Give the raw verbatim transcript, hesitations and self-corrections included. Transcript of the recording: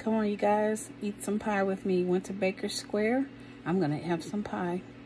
Come on, you guys, eat some pie with me. Went to Baker Square. I'm gonna have some pie.